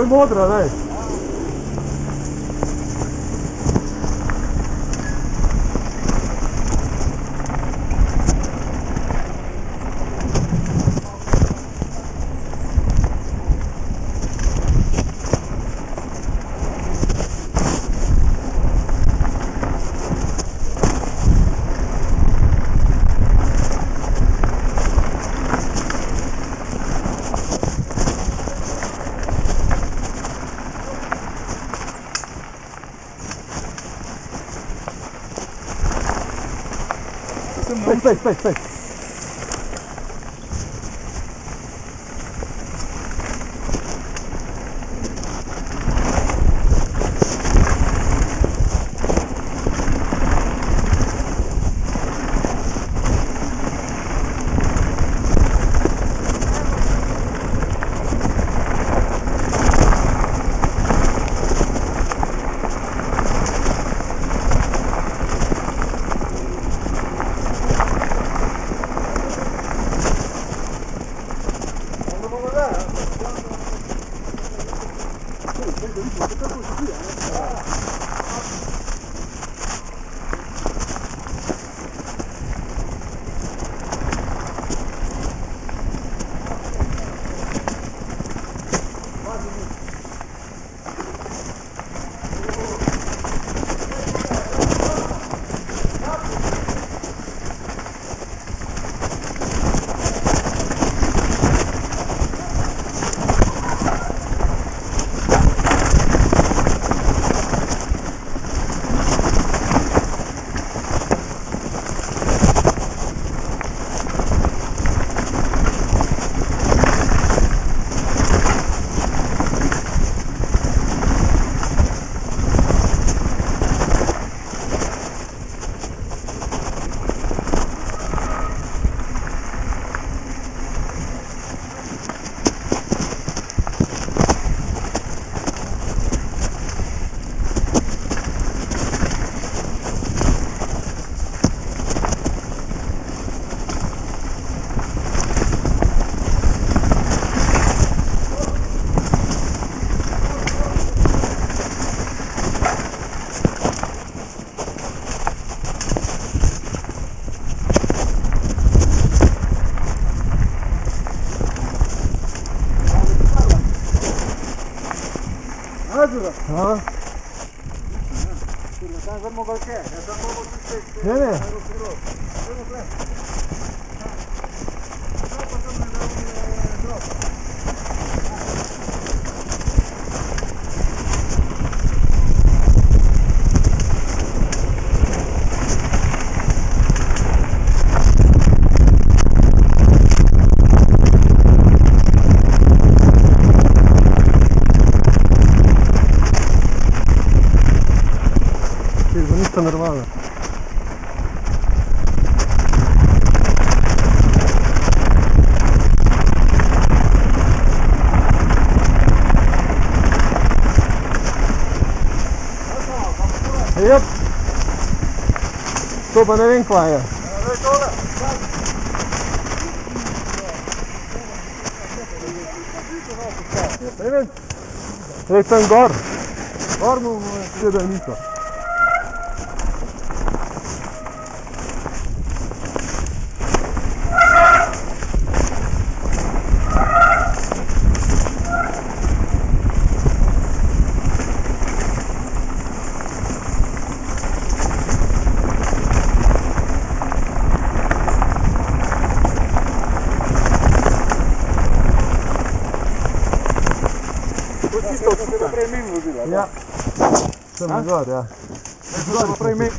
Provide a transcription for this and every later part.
modra, daj. Staj. Kurwa, tam za mogę się, ja tam mogę się. Nie. To normalne. Jep. To pa ne vem kva je. Ne vem. Ej, tam gor. Gor mu še da niso. Ja, sem gor, ja. Gor, prej mi.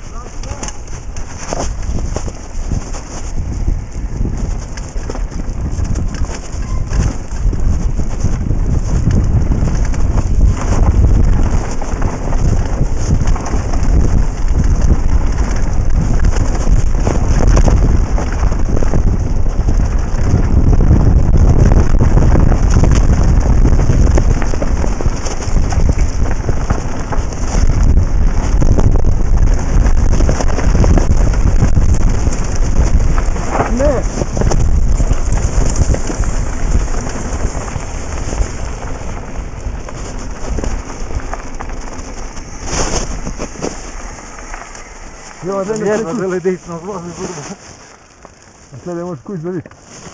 I ova zemlja Jedna želi da na zlozi zurbu. A sad je možeš kuć da vidi.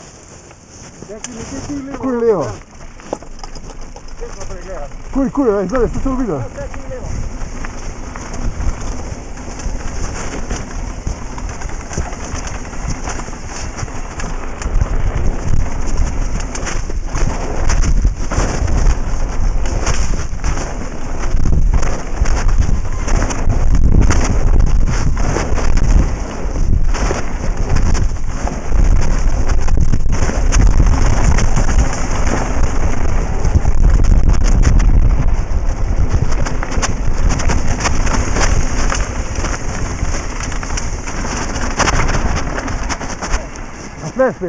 Kuj Kuj lijevo. Kuj, gledaj, što se ovo vidio? Sve spet.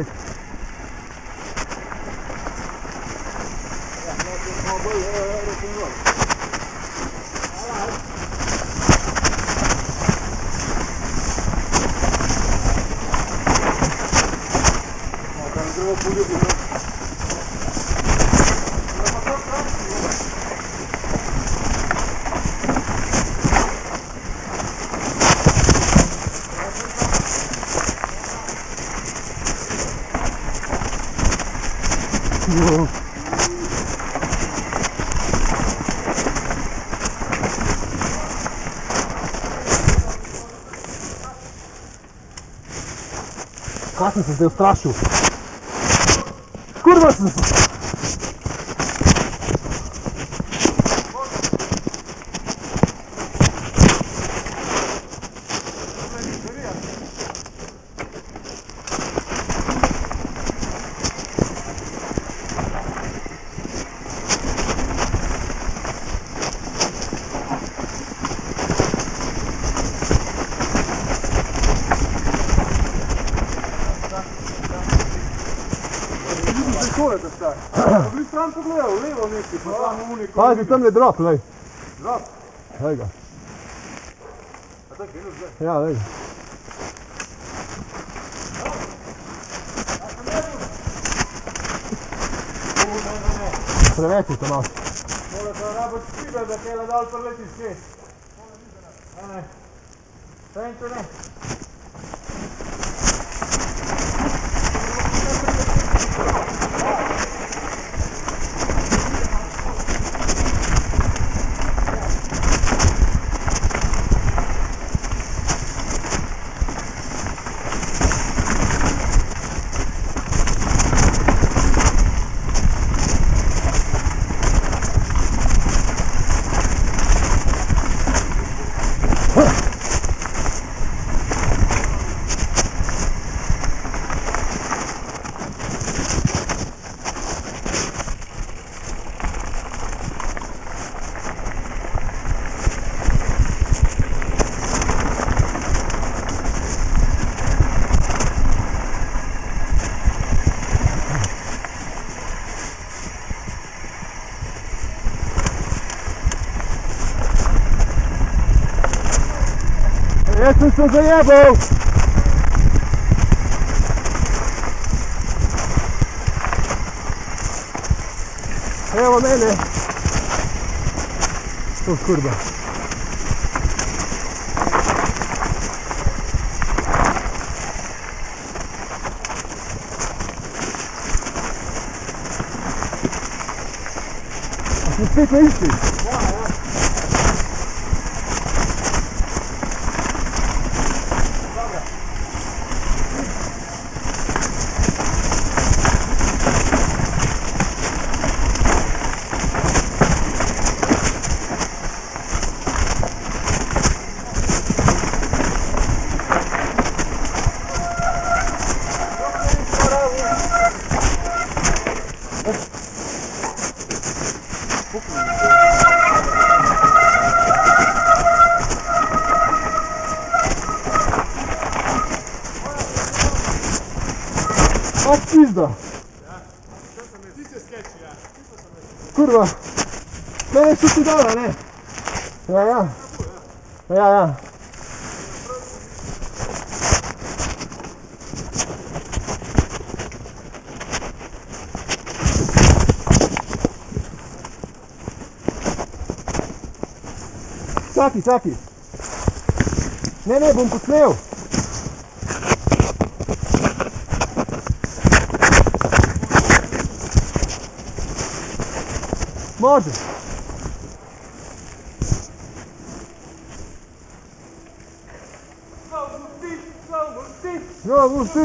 Kasno sam se ustrašio. Kurva sam se! Ko je to šta? Bili stran pogledao, lijevo neki, pa tamo unik. Pazi, tam je drop, lej. Drop? Lej ga. A to je minus, gledaj. Ja, lej. Preveći to malo. Mora se rabot skibe da tela dal preleti sve. Ne. Senčo ne. Jesam se zajebao! Evo mene! O kurba! A smo spet na isti? A pizda! Ti se skeči, ja. Kurva! Mene su ti dobra, ne? Ja. Saki. Ne, bom posnel. Može. Jo, pusti.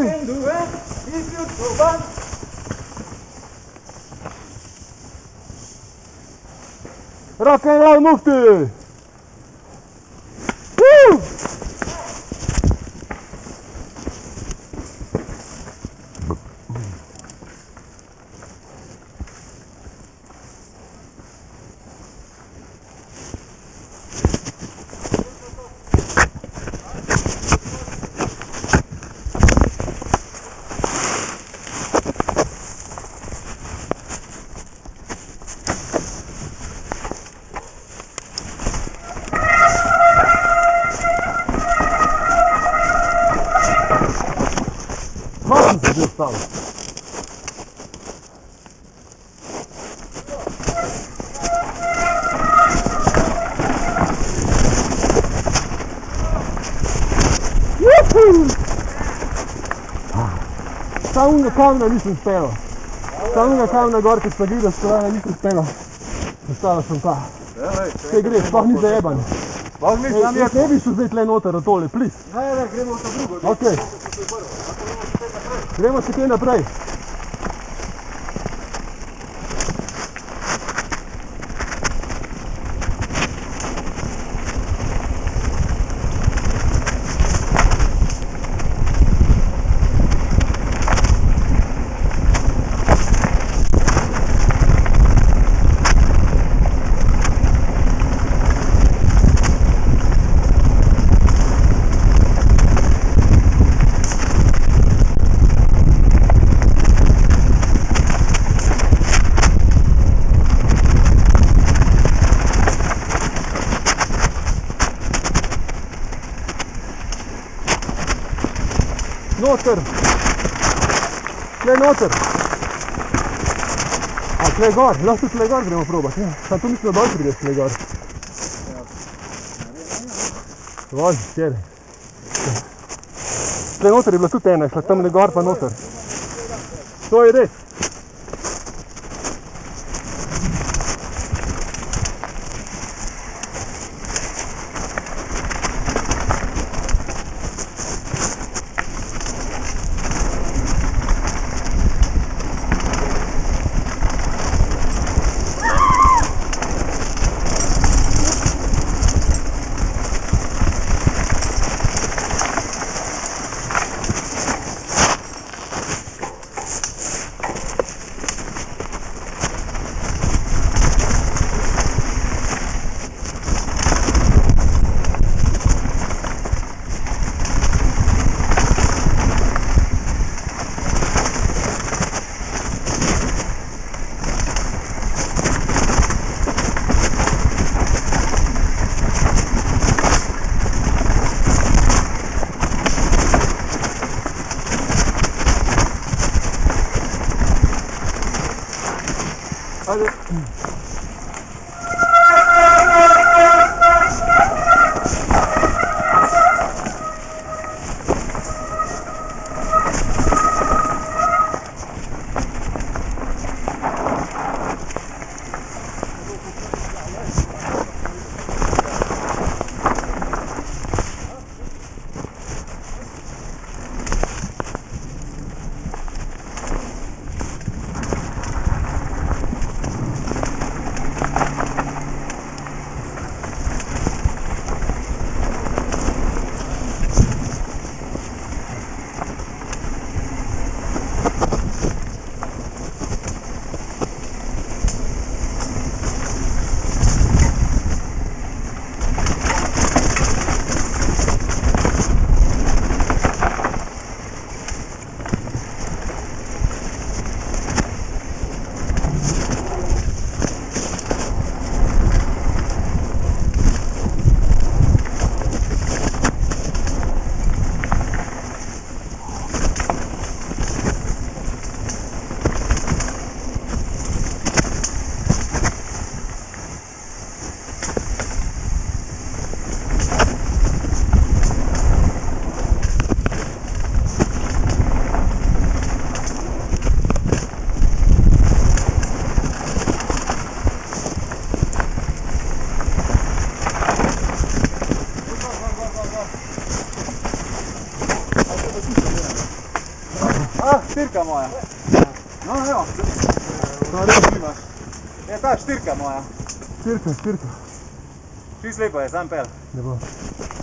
Rock and roll mufti. Woo! Zdaj stalo. Samo unega kamna nisem spelo. Samo unega kamna gor, ki sta gledala skoraj, nisem spelo. Ostala sem pa. Kaj gre, sploh ni zajeban. Ne bi šel zdaj tle noter, tole, plis. Ne, gremo v to drugo. Okej. Gremo še kaj naprej. Noter. Tle noter. A tle gor, lahko tle gor gremo probat. Sam tu mislim, da dol prideš tle gor. Dovolj, kjer. Tle noter je bila tudi ena, šla tam gor pa noter. To je res. štirka moja. No, evo. To res. Je ta štirka moja. Štirka. Čist lepo je, sam pel. Ne bo.